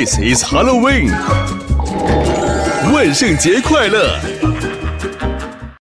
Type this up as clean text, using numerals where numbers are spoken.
This is Halloween， 万圣节快乐！